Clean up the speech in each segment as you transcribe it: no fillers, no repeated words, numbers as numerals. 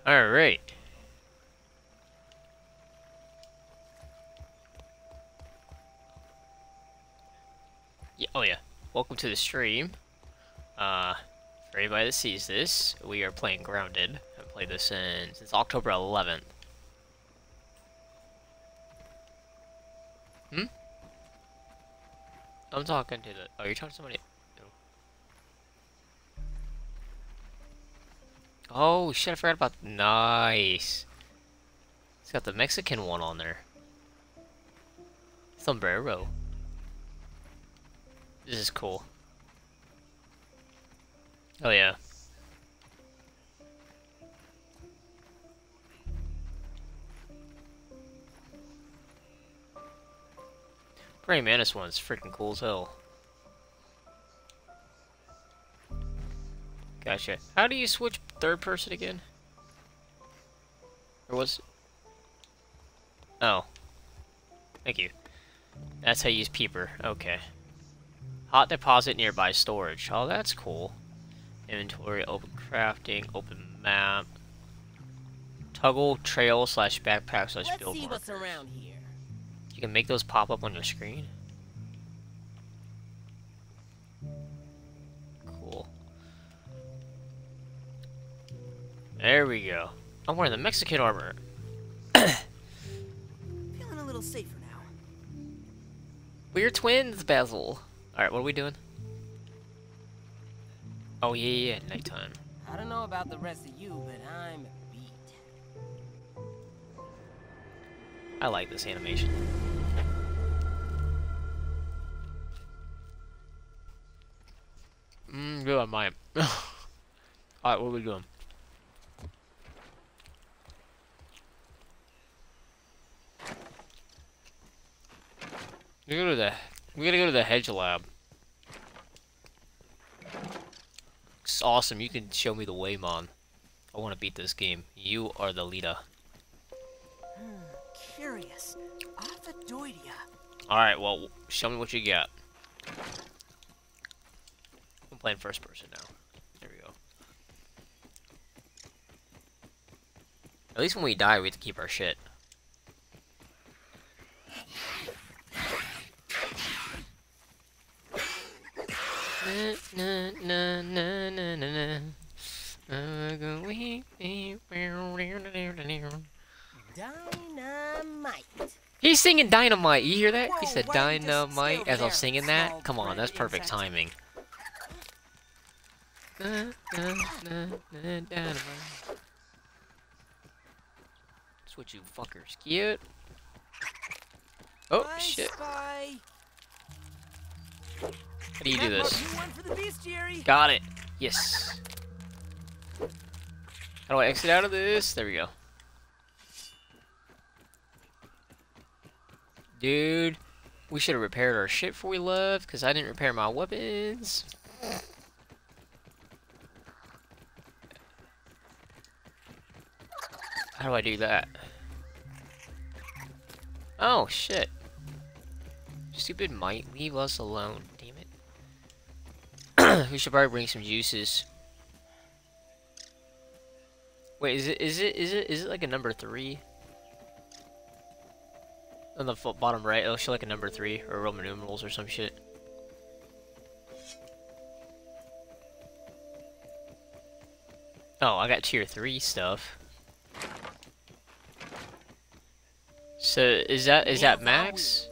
Alright. Yeah, oh yeah. Welcome to the stream. For anybody that sees this, we are playing Grounded. I've played this since October 11th. Hmm? I'm talking to the... Oh, you're talking to somebody... No. Oh, shit, I forgot about... Nice. It's got the Mexican one on there. Sombrero. This is cool. Oh, yeah. Praying Mantis one's freaking cool as hell. Gotcha. How do you switch third person again? Or was... Oh. Thank you. That's how you use Peeper. Okay. Hot deposit nearby storage. Oh, that's cool. Inventory, open crafting, open map. Toggle trail slash backpack slash build markers. Let's see what's around here. You can make those pop up on your screen. Cool. There we go. I'm wearing the Mexican armor. Feeling a little safer now. We're twins, Basil. Alright, what are we doing? Oh, yeah, nighttime. I don't know about the rest of you, but I'm beat. I like this animation. Good on mine. Alright, what are we doing? We gotta go to the Hedge lab. It's awesome. You can show me the way, Mon. I want to beat this game. You are the leader. Curious. Ophidoidea. Alright, well, show me what you got. I'm playing first person now. There we go. At least when we die, we have to keep our shit. Dynamite. He's singing Dynamite. You hear that? He said Dynamite as I'm singing that. Come on, that's perfect timing. Dynamite. That's what you fuckers get. Oh shit. How do you do this? Got it. Yes. How do I exit out of this? There we go. Dude, we should have repaired our shit before we left, because I didn't repair my weapons. How do I do that? Oh, shit. Stupid might leave us alone. Damn it. We should probably bring some juices. Wait, is it like a number 3? On the bottom right, it'll show like a number 3 or Roman numerals or some shit. Oh, I got tier 3 stuff. So is that max?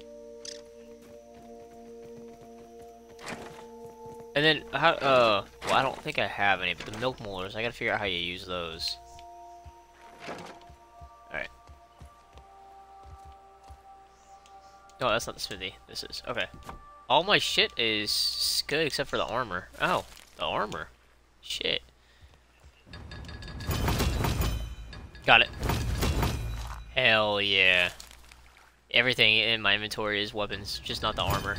And then how? Well, I don't think I have any, but the milk molars, I gotta figure out how you use those. Alright. No, that's not the smithy. This is. Okay. All my shit is good except for the armor. Oh, the armor. Shit. Got it. Hell yeah. Everything in my inventory is weapons, just not the armor.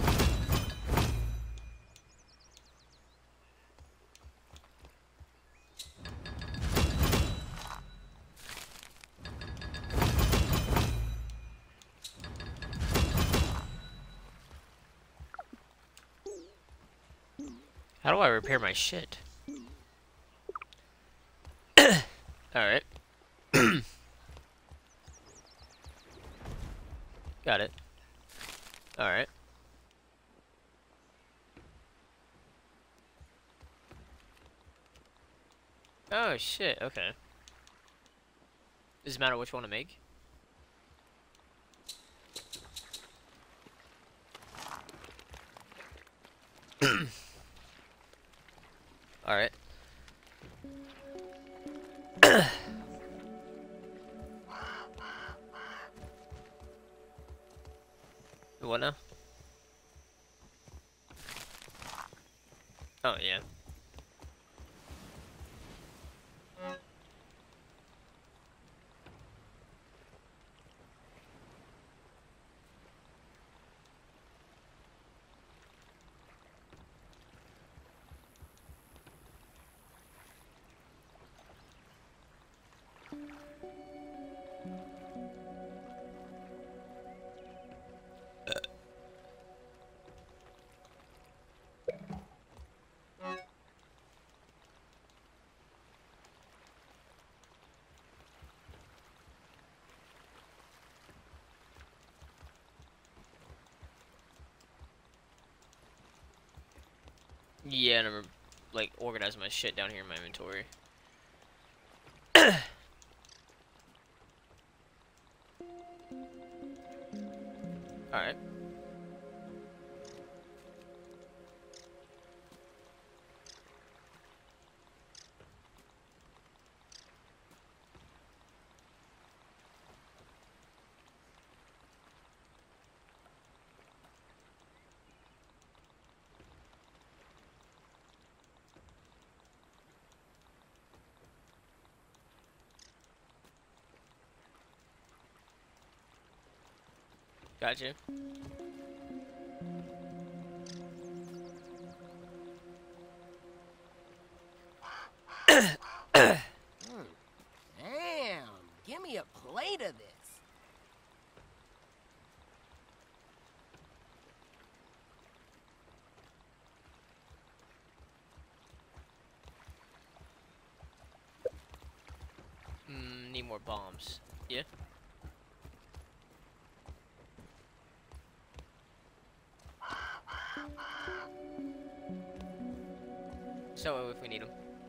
How do I repair my shit? Alright. Got it. Alright. Oh shit, okay. Does it matter which one to make? Alright. What now? Oh, yeah. Yeah, and I'm like organizing my shit down here in my inventory. Alright. Gotcha. Damn, give me a plate of this. Need more bombs. Yeah. So if we need them.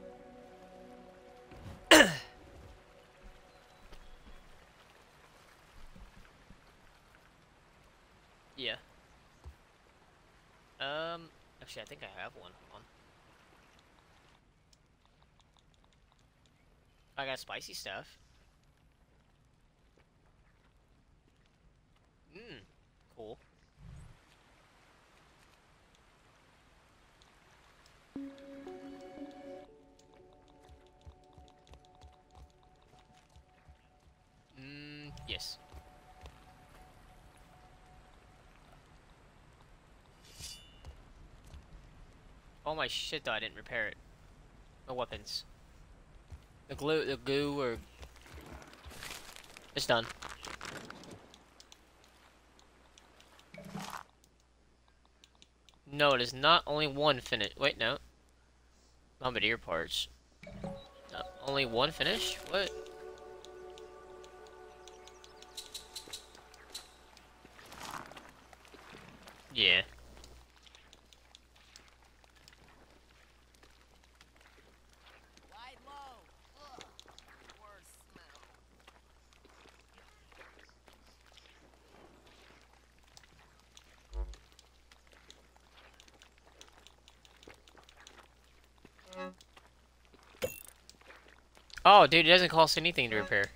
Yeah. Actually, I think I have one. Hold on. I got spicy stuff. Cool. Yes. All my shit though, I didn't repair it. My weapons. The goo, or it's done. No, it is not only one finish. Wait, no. Bombardier parts. No, only one finish? What? Yeah. Wide low. Ugh, worst smell. Oh, dude, it doesn't cost anything to repair.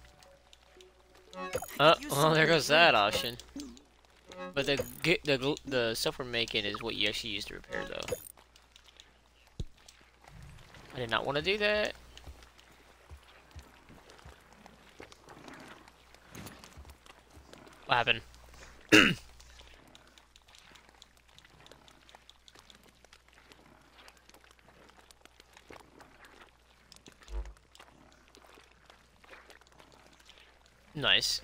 Well, there goes that option. But the stuff we're making is what you actually use to repair, though. I did not want to do that. What happened? Nice.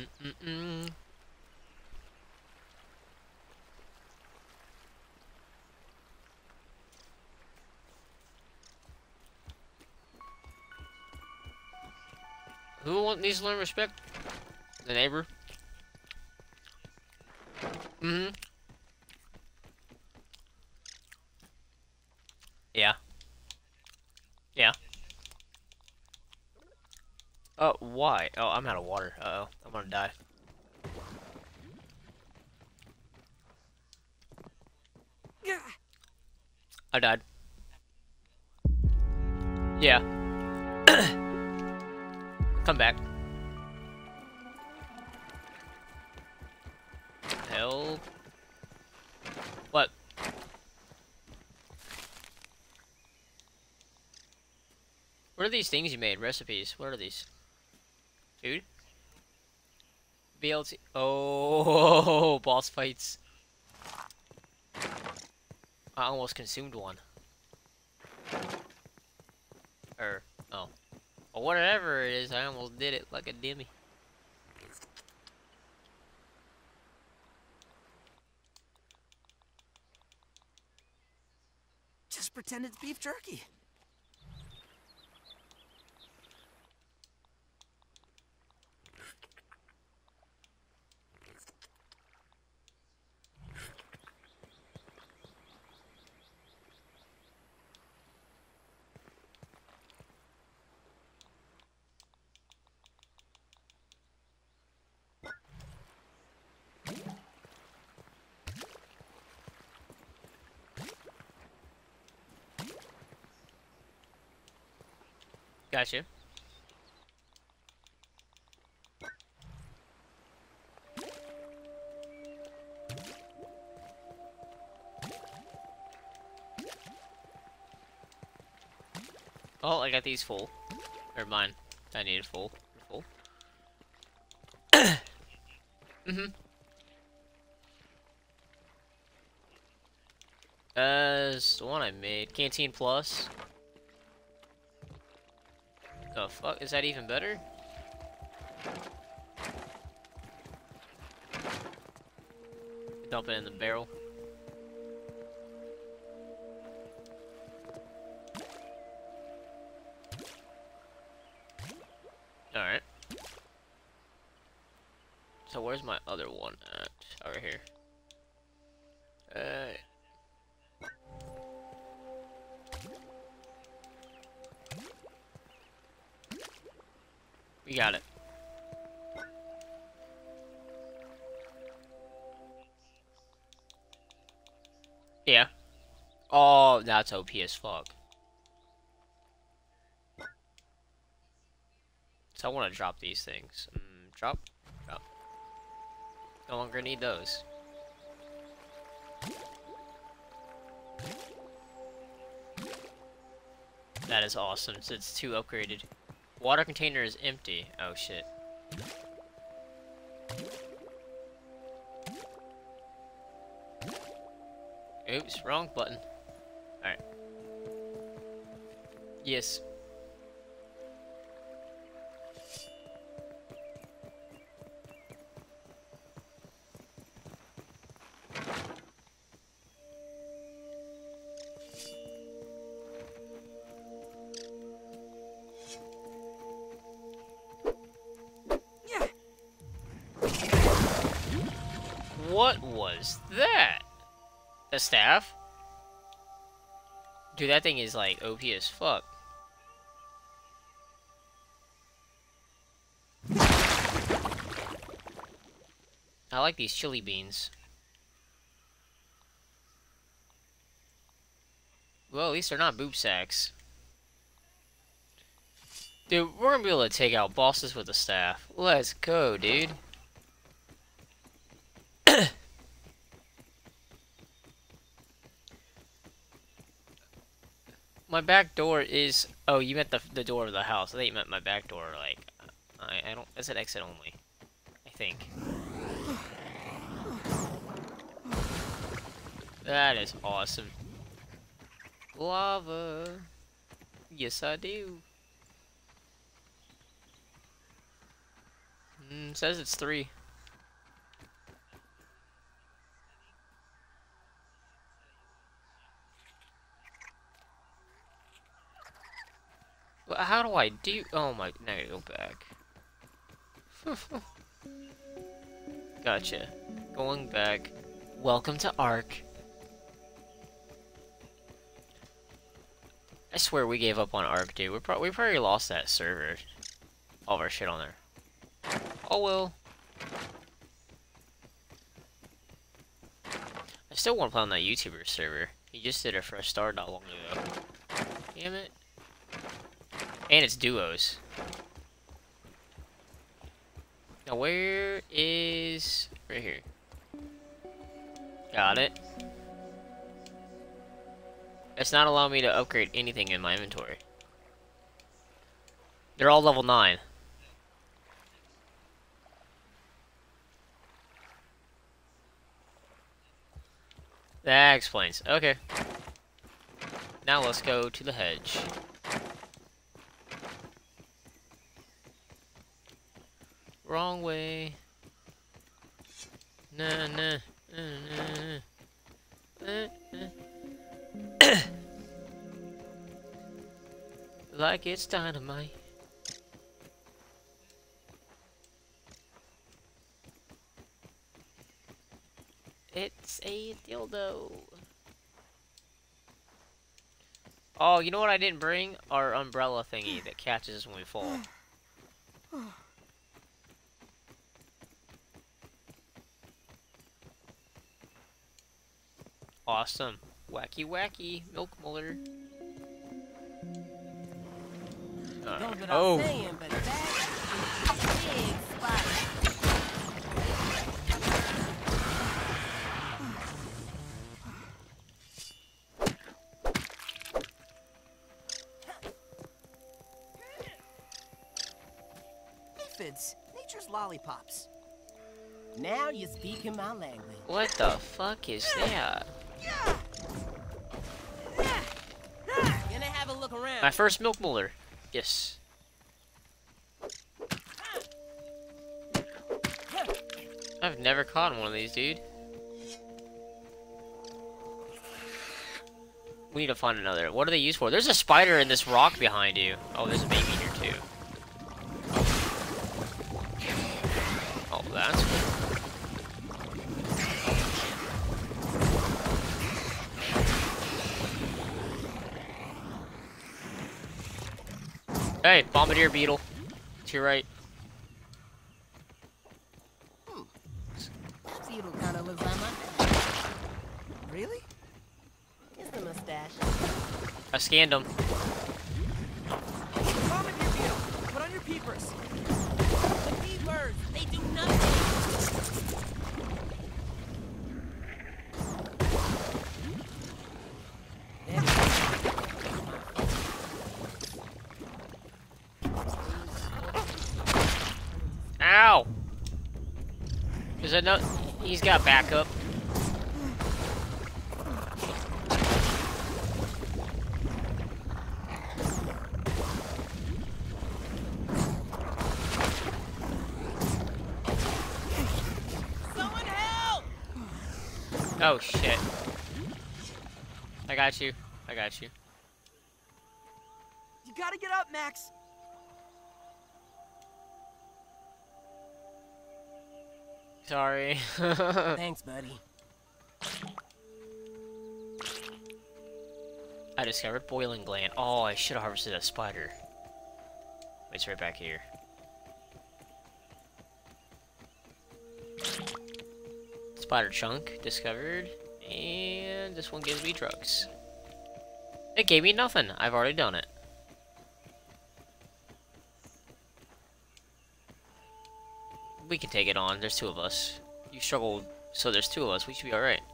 Mm-mm-mm. Who needs to learn respect? The neighbor. Mm-hmm. Yeah. Yeah. Oh, why? Oh, I'm out of water. Uh-oh. I'm gonna die. I died. Yeah. Come back. Help. What? What are these things you made? Recipes. What are these? Food? BLT. Oh, boss fights. I almost consumed one. Or, oh. Well, whatever it is, I almost did it like a dimmy. Just pretend it's beef jerky. Gotcha. Oh, I got these full. Or mine. I needed full. Full. Mm-hmm. It's the one I made. Canteen Plus. The fuck? Is that even better? Dump it in the barrel. Alright. So where's my other one at? Over here. We got it. Yeah. Oh, that's OP as fuck. So I want to drop these things. Drop. Drop. No longer need those. That is awesome. So it's 2 upgraded. Water container is empty. Oh shit. Oops, wrong button. Alright. Yes. What was that? The staff? Dude, that thing is like OP as fuck. I like these chili beans. Well, at least they're not boob sacks. Dude, we're gonna be able to take out bosses with the staff. Let's go, dude. My back door is... Oh, you meant the door of the house. I thought you meant my back door, like... I don't... That's an exit only. I think. That is awesome. Lava. Yes, I do. Says it's 3. Well, how do I do? Oh my! Now I gotta go back. Gotcha. Going back. Welcome to Ark. I swear we gave up on Ark, dude. We probably lost that server. All of our shit on there. Oh well. I still want to play on that YouTuber server. He just did a fresh start not long ago. Damn it. And it's duos. Now where is... right here. Got it. It's not allowing me to upgrade anything in my inventory. They're all level 9. That explains. Okay. Now let's go to the hedge. Wrong way. Nah, nah, nah, nah, nah. Like it's dynamite. It's a dildo. Oh, you know what I didn't bring? Our umbrella thingy that catches us when we fall. Awesome. Wacky wacky. Milk Muller. Oh. Saying, but that's a big spot. Aphids, nature's lollipops. Now you're speaking my language. What the fuck is that? Gonna have a look around. My first Milk Muller. Yes. I've never caught one of these, dude. We need to find another. What are they used for? There's a spider in this rock behind you. Oh, there's a baby here too. Oh, that's cool. Hey, bombardier beetle. To your right. That beetle kind of looks like my... Really? It's the mustache. I scanned him. Bombardier beetle, put on your peepers. The peepers, they do nothing. Ow! Is that no? He's got backup. Someone help! Oh shit! I got you. I got you. You gotta get up, Max. Sorry. Thanks, buddy. I discovered boiling gland. Oh, I should have harvested a spider. It's right back here. Spider chunk discovered. And this one gives me drugs. It gave me nothing. I've already done it. We can take it on. There's 2 of us. You struggled, so there's 2 of us. We should be alright.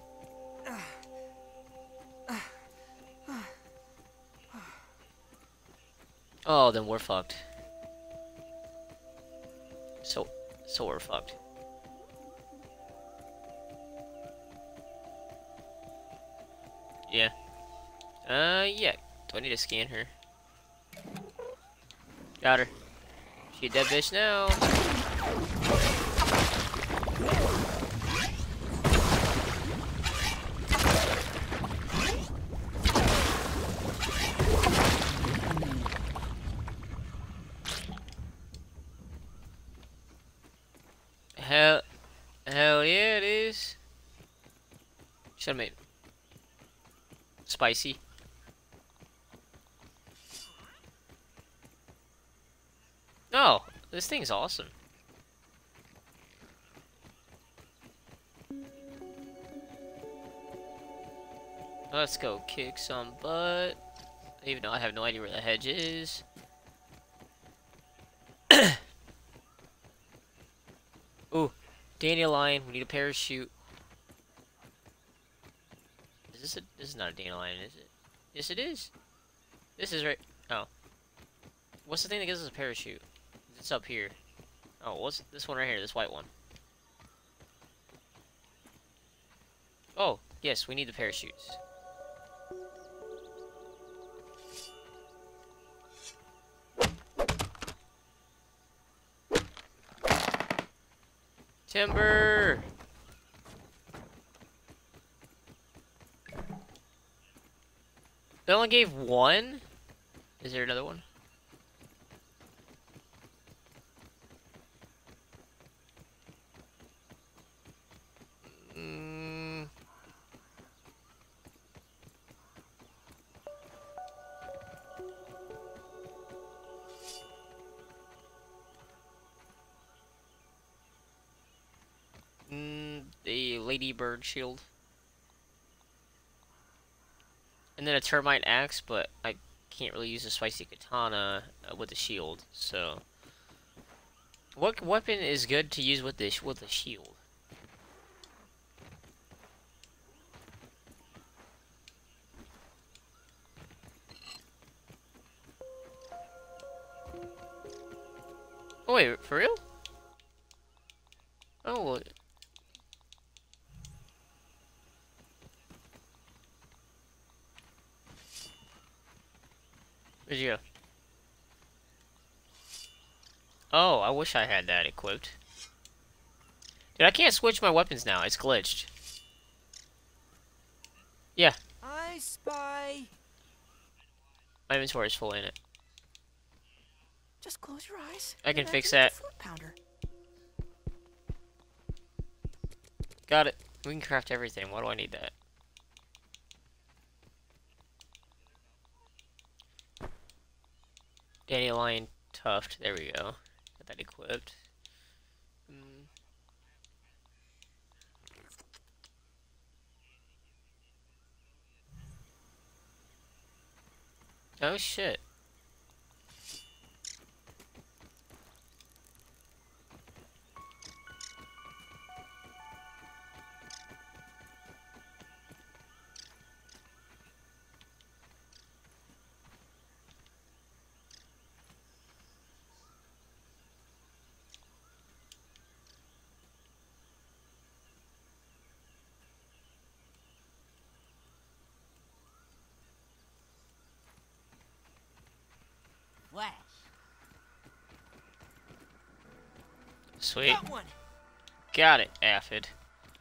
Oh, then we're fucked. So we're fucked. Yeah. Yeah. Do I need to scan her? Got her. She a dead bitch now. Hell yeah, it is. Should have made spicy. No, this thing's awesome. Let's go kick some butt. Even though I have no idea where the hedge is. Ooh, dandelion. We need a parachute. This is not a dandelion, is it? Yes, it is. This is right. Oh, what's the thing that gives us a parachute? It's up here. Oh, what's this one right here? This white one. Oh, yes, we need the parachutes. Timber! They only gave one? Is there another one? The ladybird shield. And then a termite axe, but I can't really use a spicy katana with the shield, so... What weapon is good to use with the shield? Oh wait, for real? Oh, well... Where'd you go? Oh, I wish I had that equipped. Dude, I can't switch my weapons now. It's glitched. Yeah. I spy. My inventory is full in it. Just close your eyes. I can fix that. Pounder. Got it. We can craft everything. Why do I need that? Dandelion tuft. There we go. Got that equipped. Oh shit. Flash. Sweet. Got one. Got it, Aphid.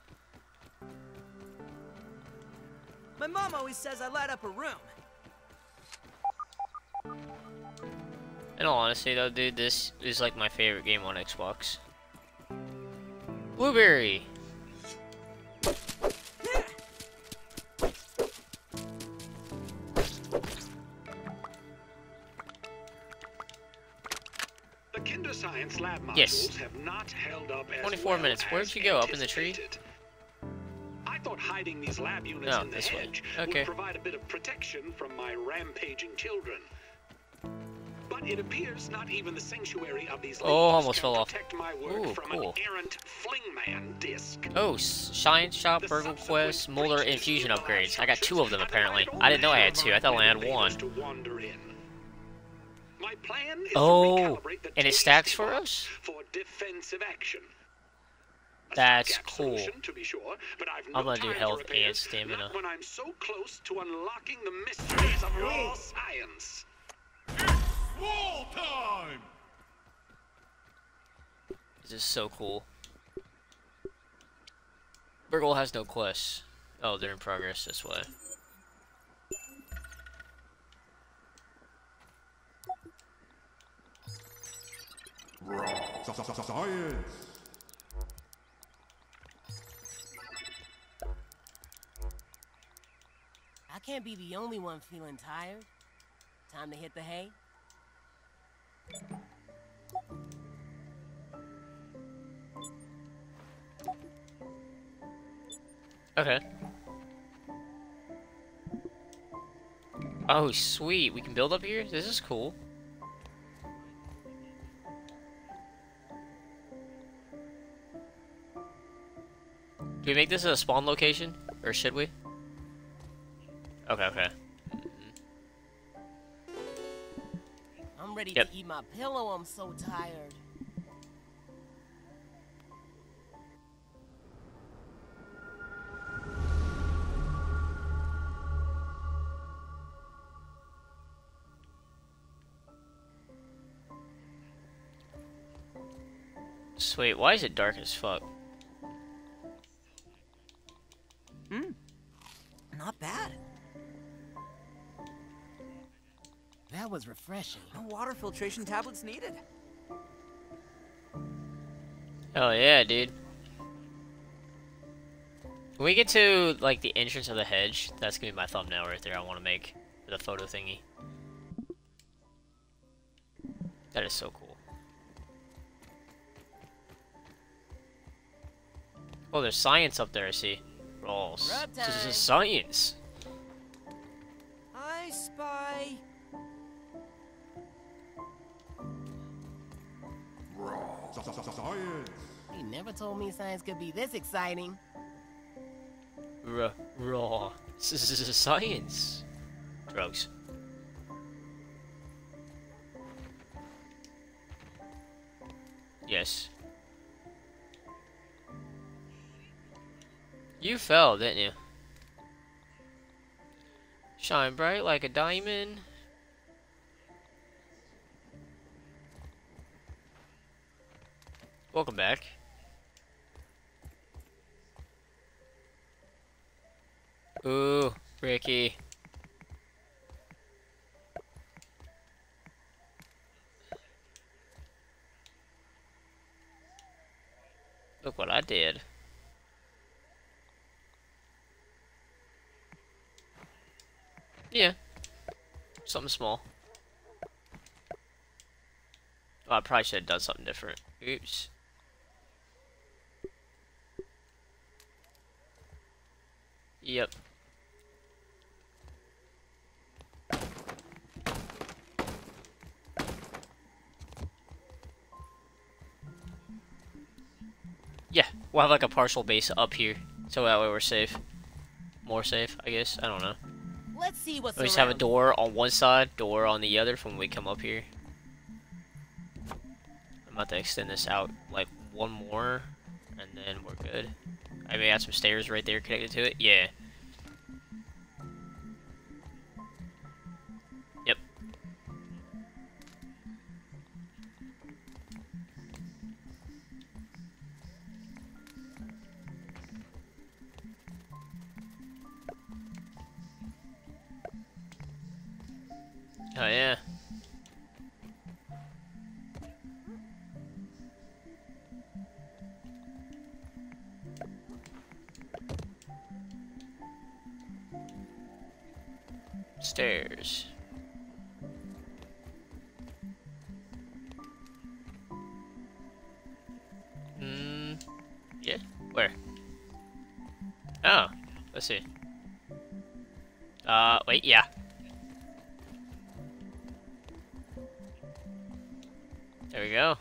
My mom always says I light up a room. In all honesty though, dude, this is like my favorite game on Xbox. Blueberry! The Kinder Science lab modules Yes. have not held up as 24 well minutes. Where'd as you go? Up in the tree? anticipated. I thought hiding these lab units Oh, in the this way. hedge Okay. would provide a bit of protection from my rampaging children. But it appears not even the sanctuary of these Oh, ladies almost can fell off. protect my work Ooh, from cool. an errant flingman disc. Oh, Shine Shop, The Burgle subsequent Quest, Molder, and breaches Fusion in the lab upgrades. I got 2 of them structures apparently. have I didn't know I had invited 2. I thought I had invaders 1. to wander in. My plan is Oh, to recalibrate the and it stacks tasty for box us? for defensive action. A That's stopgap cool. solution, to be sure, but I've I'm no gonna do time for health repairs, and stamina. not when I'm so close to unlocking the mysteries of raw science. Wall time! This is so cool. Burgle has no quests. Oh, they're in progress this way. Science. I can't be the only one feeling tired. Time to hit the hay. Okay. Oh, sweet. We can build up here? This is cool. Do we make this a spawn location? Or should we? Okay, okay. I'm ready Yep. to eat my pillow. I'm so tired. Sweet, why is it dark as fuck? Not bad. That was refreshing. No water filtration tablets needed. Oh yeah, dude. When we get to, like, the entrance of the hedge, that's gonna be my thumbnail right there I want to make for the photo thingy. That is so cool. Oh, there's science up there, I see. Rolls. Rub This time. is science. I spy. Science. He never told me science could be this exciting. Raw. This is science. Drugs. Yes. You fell, didn't you? Shine bright like a diamond. Welcome back. Ooh, Ricky. Look what I did. Yeah. Something small. Oh, I probably should have done something different. Oops. Yep. Yeah, we'll have like a partial base up here, so that way we're safe. More safe, I guess. I don't know. Let's see what's We just have a around. door on one side, door on the other from when we come up here. I'm about to extend this out like one more, and then we're good. I may add some stairs right there connected to it. Yeah. Yep. Oh yeah. Stairs. Yeah. Where? Oh, let's see. Wait, yeah. There we go.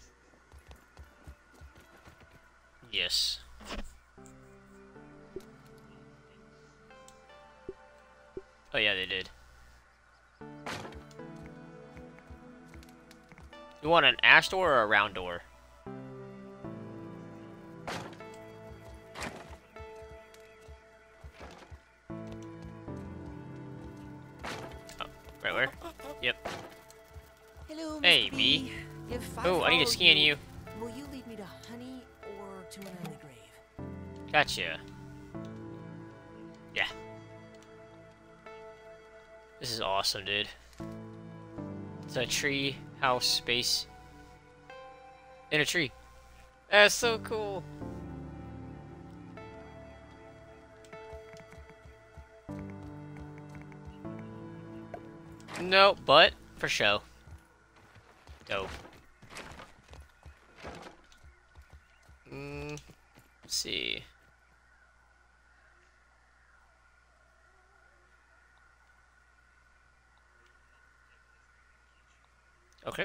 Yes. Oh yeah, they did. You want an ash door or a round door? Oh, right where? Yep. Hello, Hey, Mr. B. If Oh, I need to follow scan you. Will you lead me to honey or to an early grave. Gotcha. Yeah. This is awesome, dude. It's a tree house space in a tree. That's so cool. No, but for show. Dope. Let's see. Okay.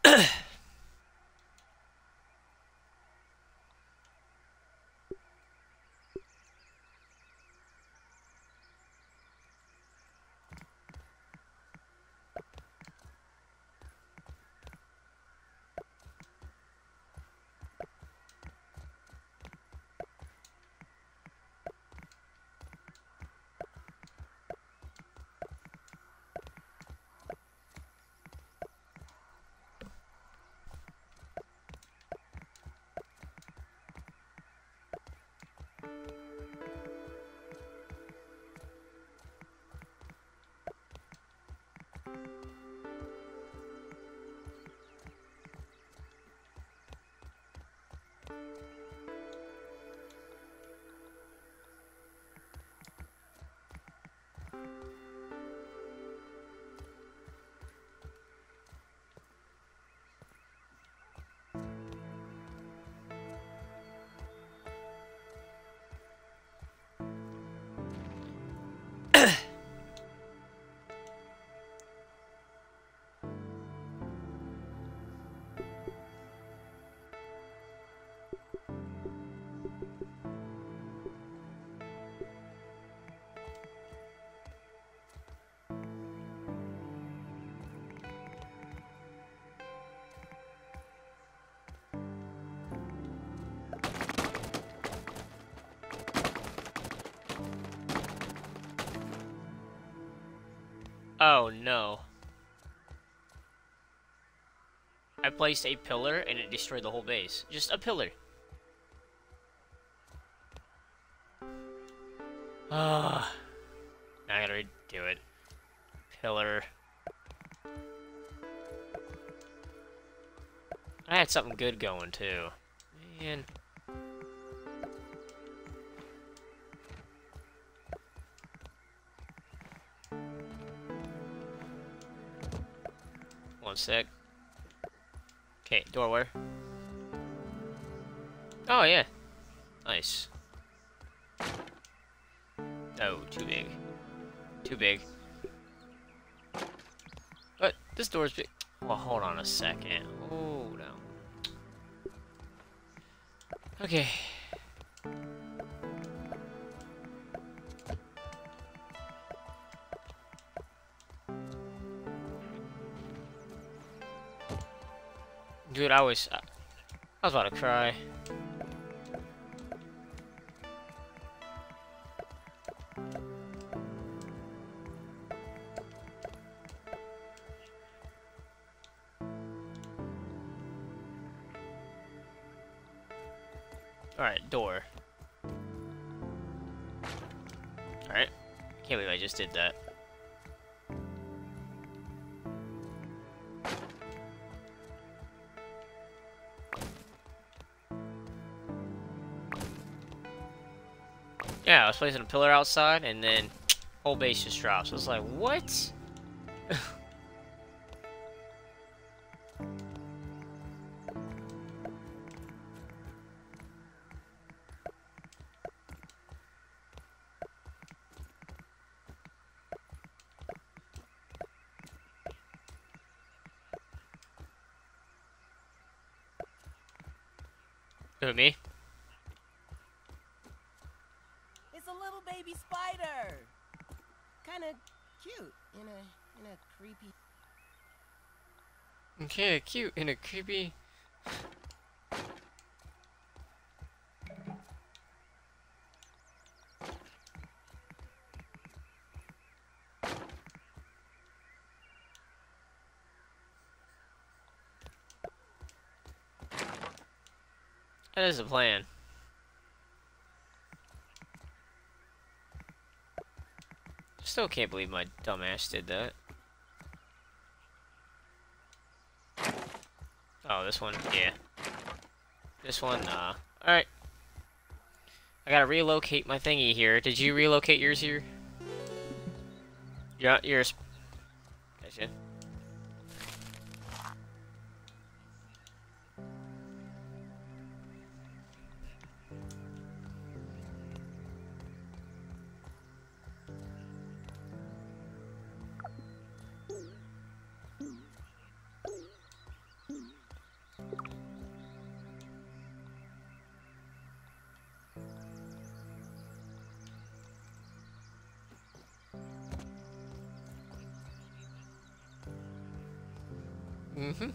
Oh no. I placed a pillar and it destroyed the whole base. Just a pillar. Ah. Now I gotta redo it. Pillar. I had something good going too. Man. One sec. Okay, doorway. Oh yeah. Nice. Oh, too big. Too big. But this door's big. Well, hold on a second. Oh no. Okay. Dude, I was about to cry. Alright, door. Alright. Can't believe I just did that. Yeah, I was placing a pillar outside, and then whole base just drops. I was like, what? Who, me? It's a little baby spider. Kind of cute in a creepy. Okay, cute in a creepy. That is the plan. Still can't believe my dumbass did that. Oh, this one? Yeah. This one? Nah. Alright. I gotta relocate my thingy here. Did you relocate yours here? Yeah, yours. Gotcha. Mm-hmm.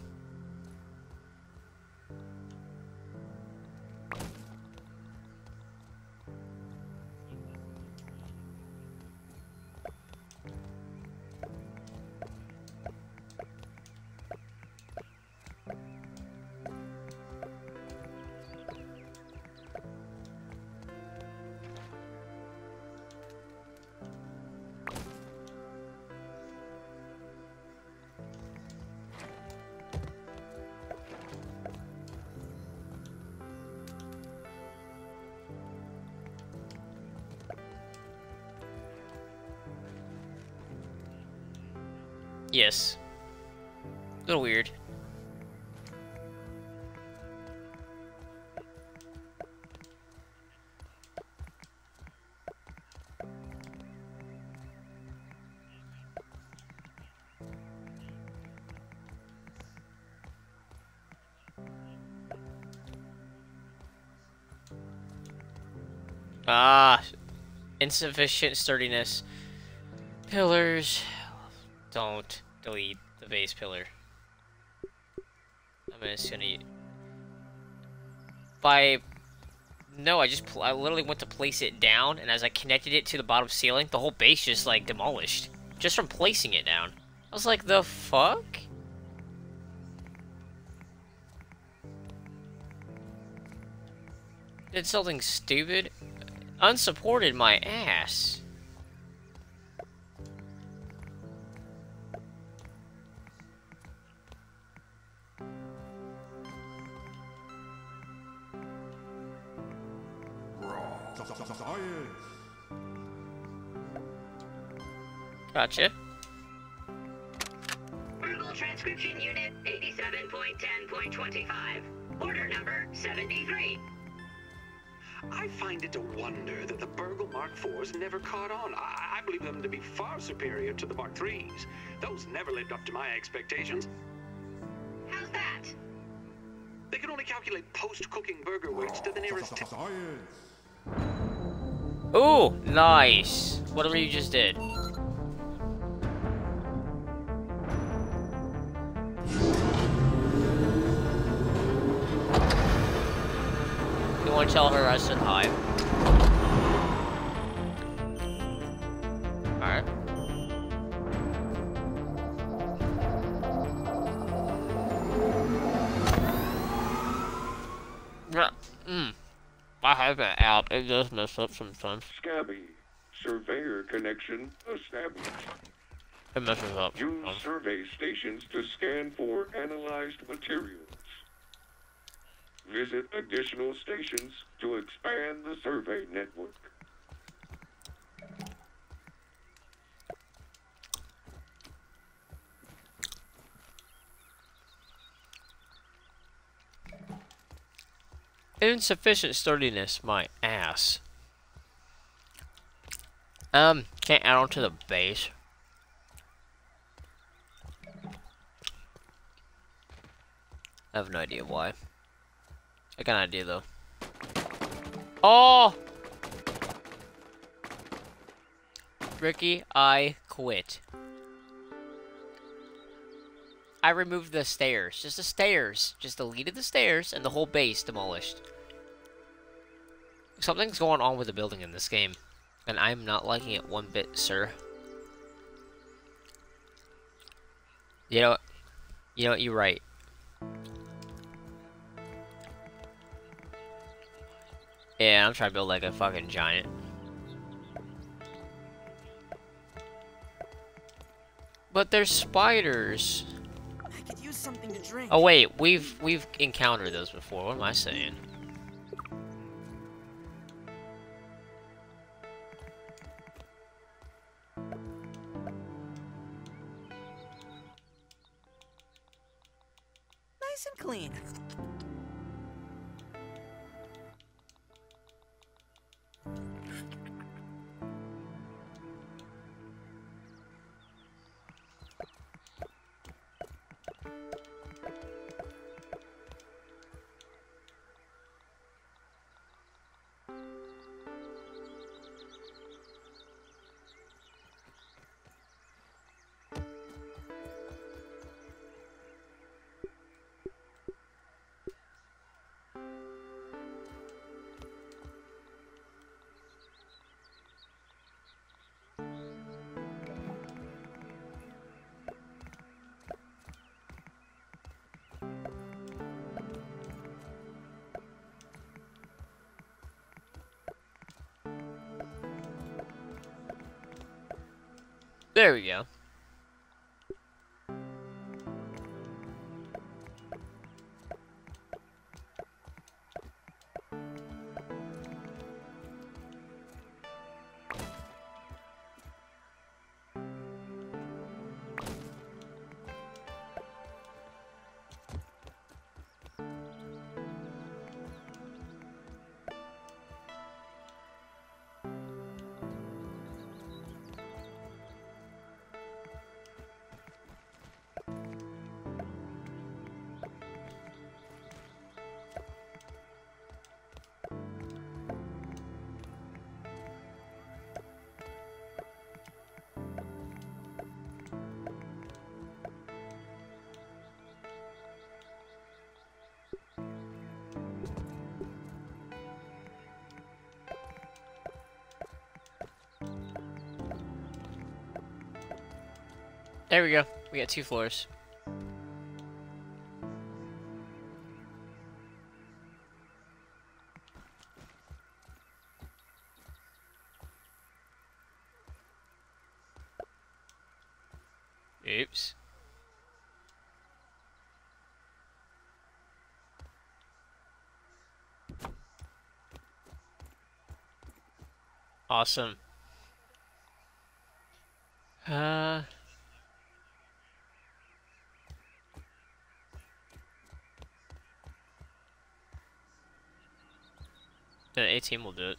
Yes. A little weird. Ah, insufficient sturdiness. Pillars. Don't delete the base pillar. I'm just gonna... No, I literally went to place it down, and as I connected it to the bottom ceiling, the whole base just, like, demolished. Just from placing it down. I was like, the fuck? Did something stupid? Unsupported my ass. Gotcha. Verbal transcription unit 87.10.25. Order number 73. I find it a wonder that the Burgle Mark IVs never caught on. I believe them to be far superior to the Mark IIIs. Those never lived up to my expectations. How's that? They can only calculate post-cooking burger weights to the nearest... Ooh, nice. Whatever you just did. You want to tell her I said hi? Alright. I have an app. It does mess up sometimes. Scabby. Surveyor connection established. It messes up. Use survey stations to scan for analyzed materials. Visit additional stations to expand the survey network. Insufficient sturdiness, my ass. Can't add on to the base. I have no idea why. I got an idea though. Oh! Ricky, I quit. I removed the stairs. Just the stairs. Just deleted the stairs and the whole base demolished. Something's going on with the building in this game. And I'm not liking it one bit, sir. You know, you're right. Yeah, I'm trying to build like a fucking giant. But there's spiders. I could use something to drink. Oh wait, we've encountered those before. What am I saying? Nice and clean. There we go. There we go. We got 2 floors. Oops. Awesome. The A-team will do it.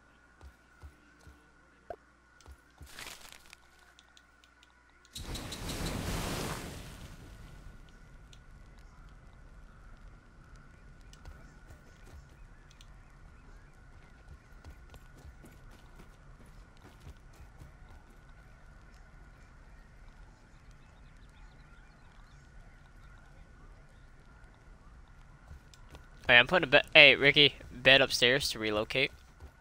Hey, I'm putting a bed. Hey, Ricky, bed upstairs to relocate.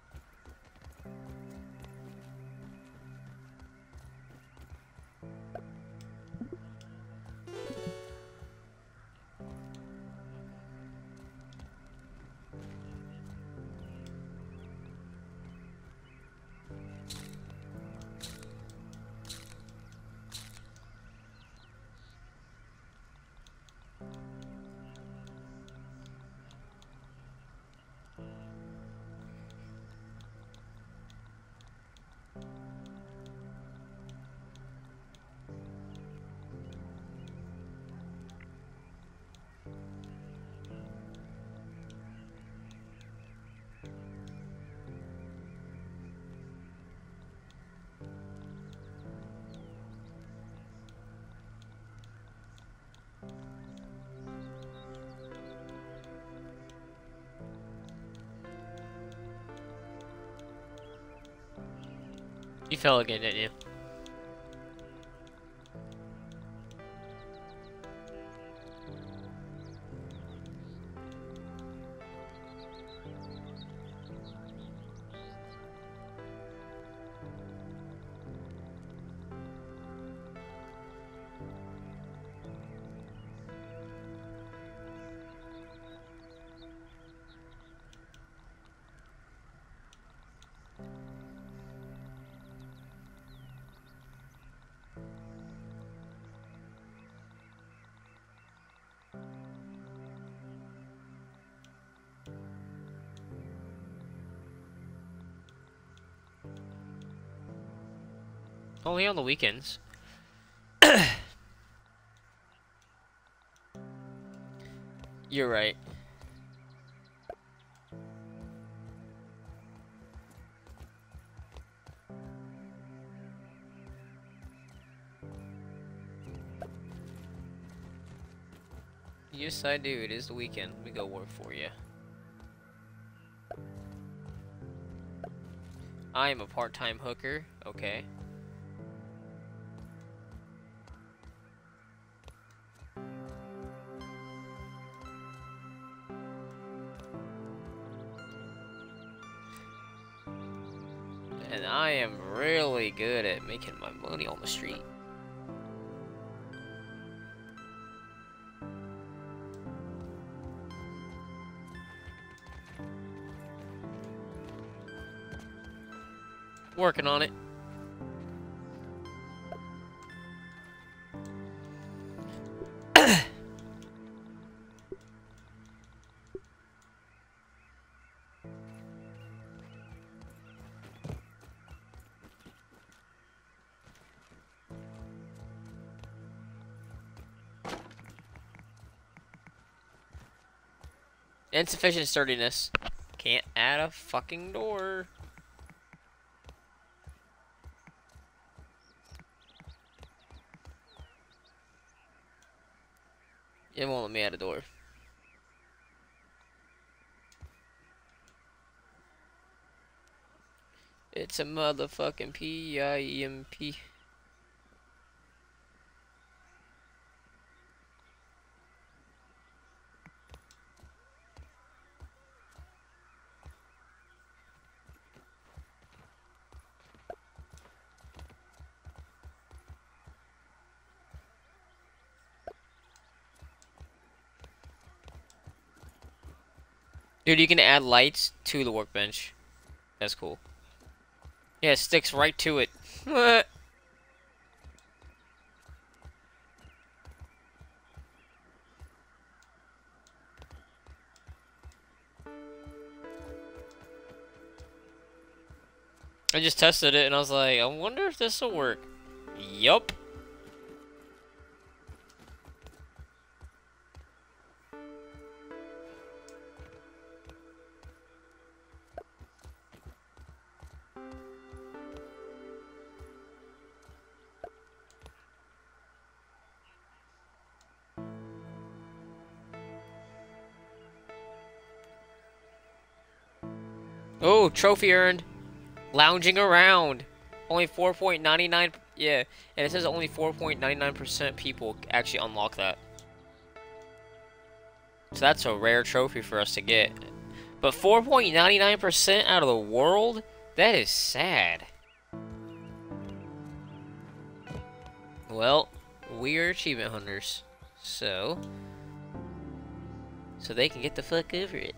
You fell again, didn't you? Only on the weekends. You're right. Yes, I do. It is the weekend. Let me go work for you. I am a part-time hooker. Okay. And I am really good at making my money on the street. Working on it. Insufficient sturdiness. Can't add a fucking door. It won't let me add a door. It's a motherfucking PIEMP. Dude, you can add lights to the workbench. That's cool. Yeah, it sticks right to it. I just tested it and I was like, I wonder if this will work. Yup. Oh, trophy earned. Lounging around. Only 4.99. Yeah, and it says only 4.99% people actually unlock that. So that's a rare trophy for us to get. But 4.99% out of the world? That is sad. Well, we are achievement hunters. So they can get the fuck over it.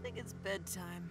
think it's bedtime.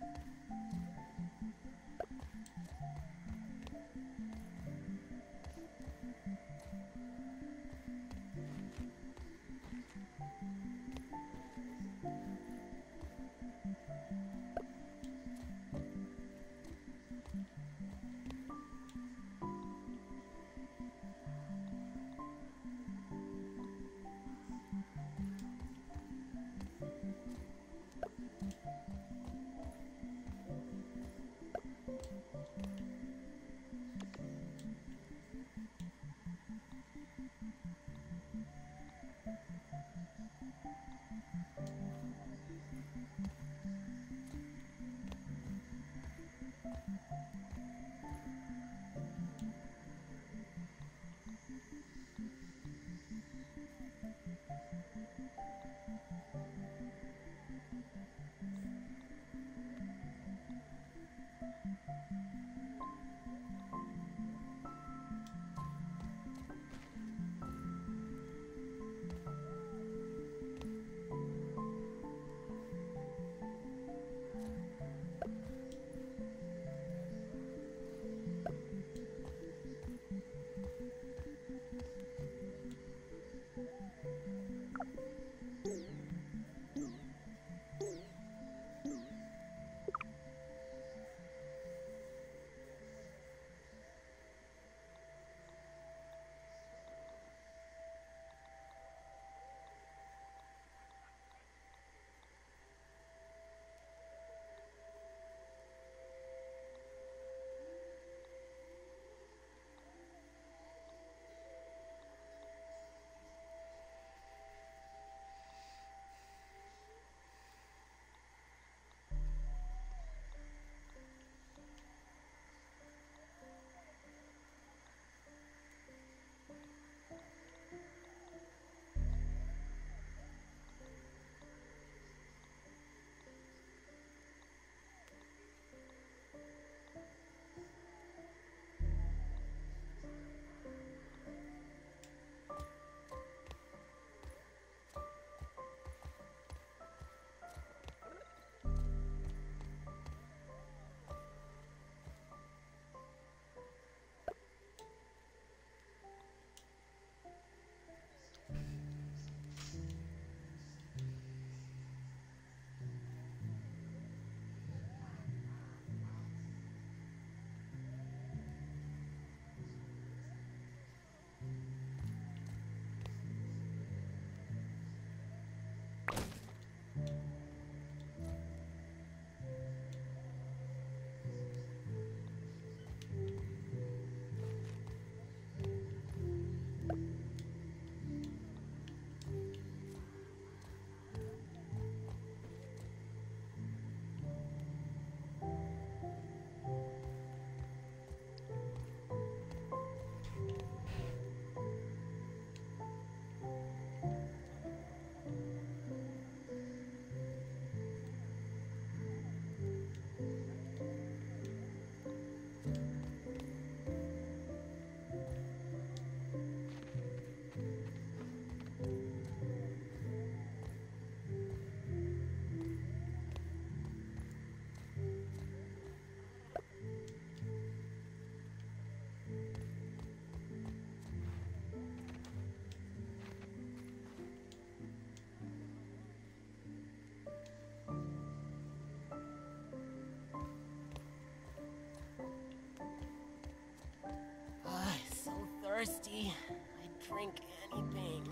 thirsty. I'd drink anything.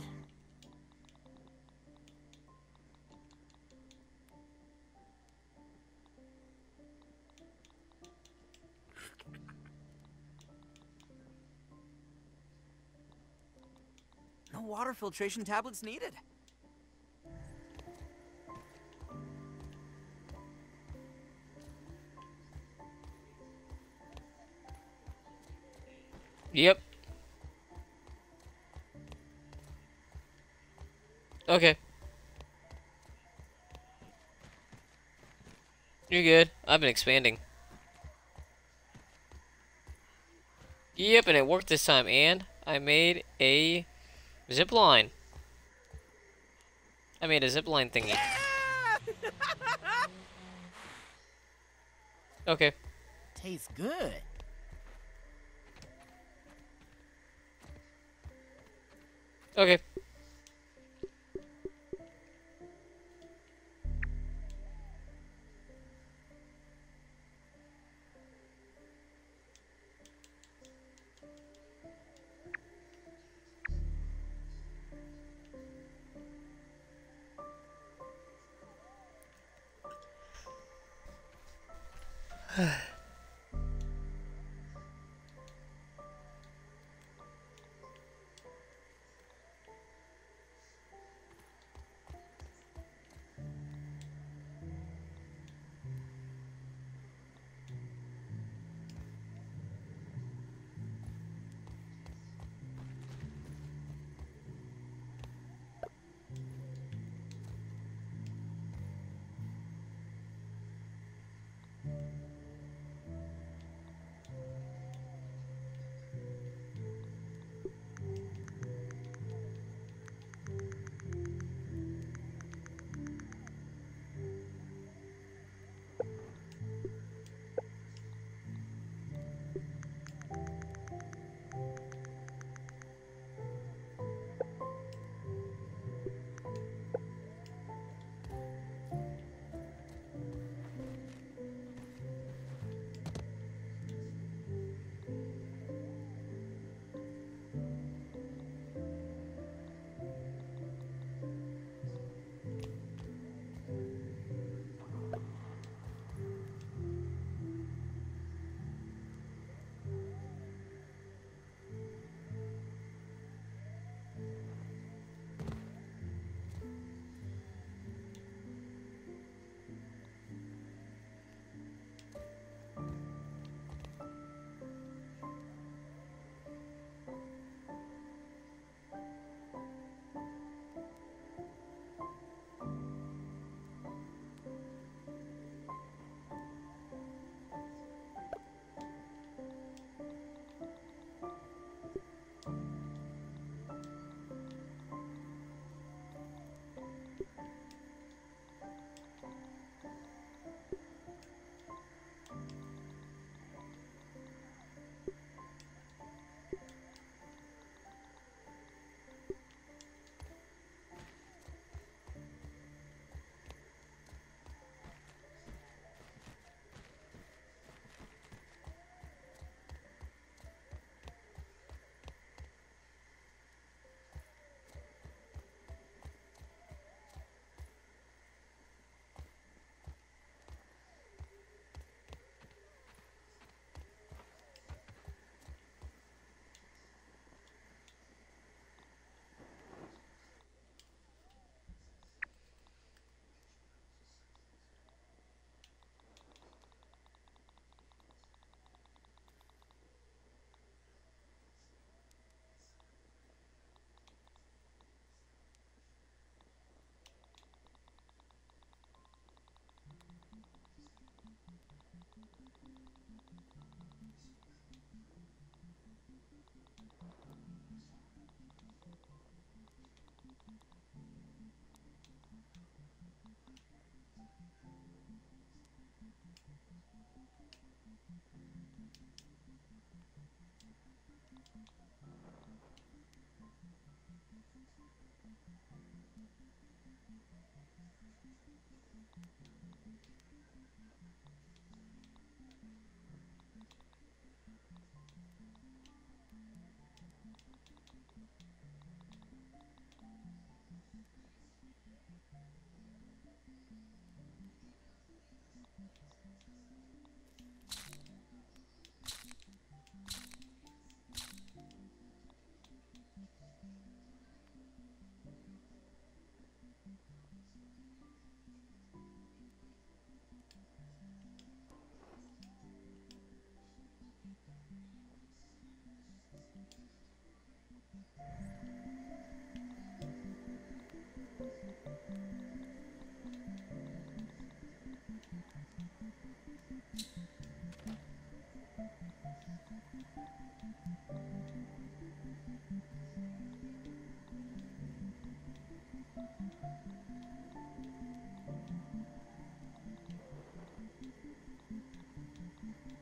No water filtration tablets needed. Yep. Okay. You're good. I've been expanding. Yep, and it worked this time, and I made a zip line. I made a zip line thingy. Okay. Tastes good. Okay.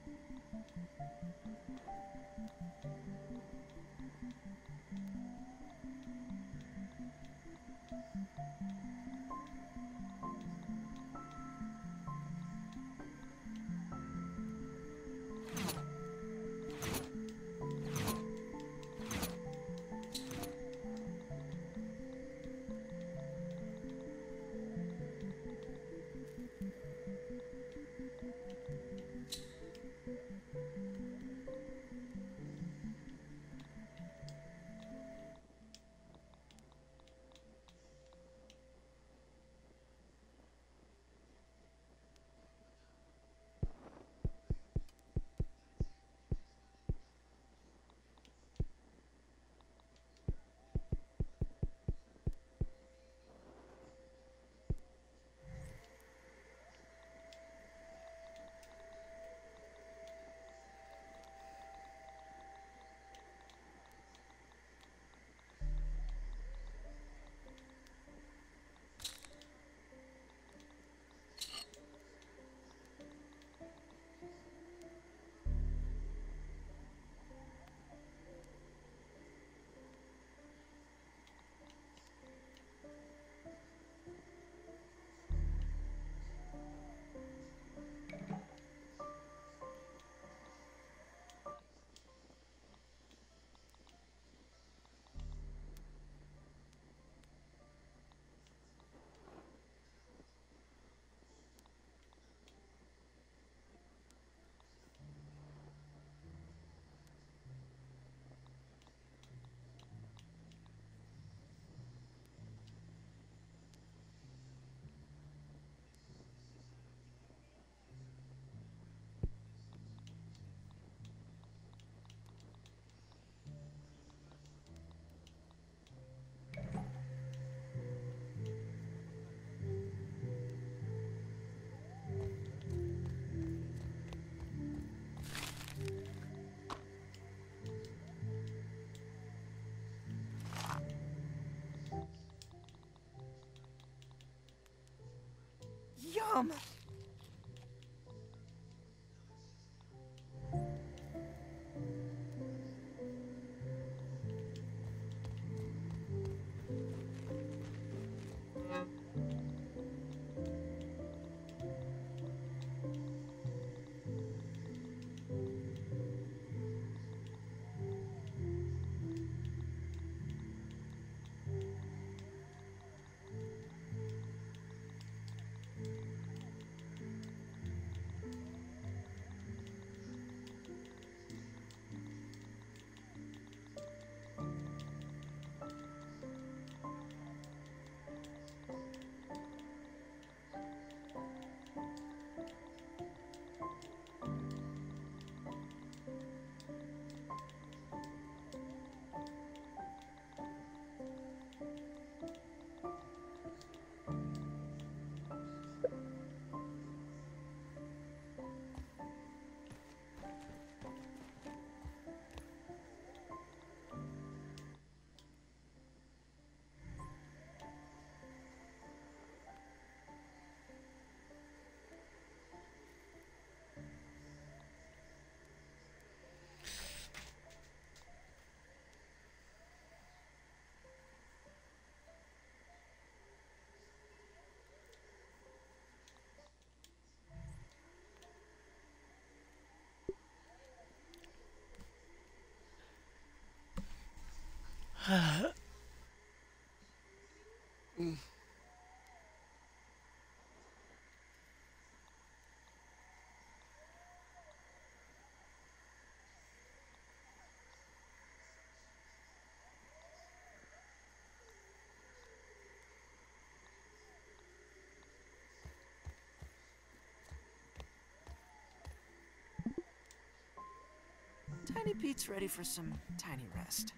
Yum! Tiny Pete's ready for some tiny rest.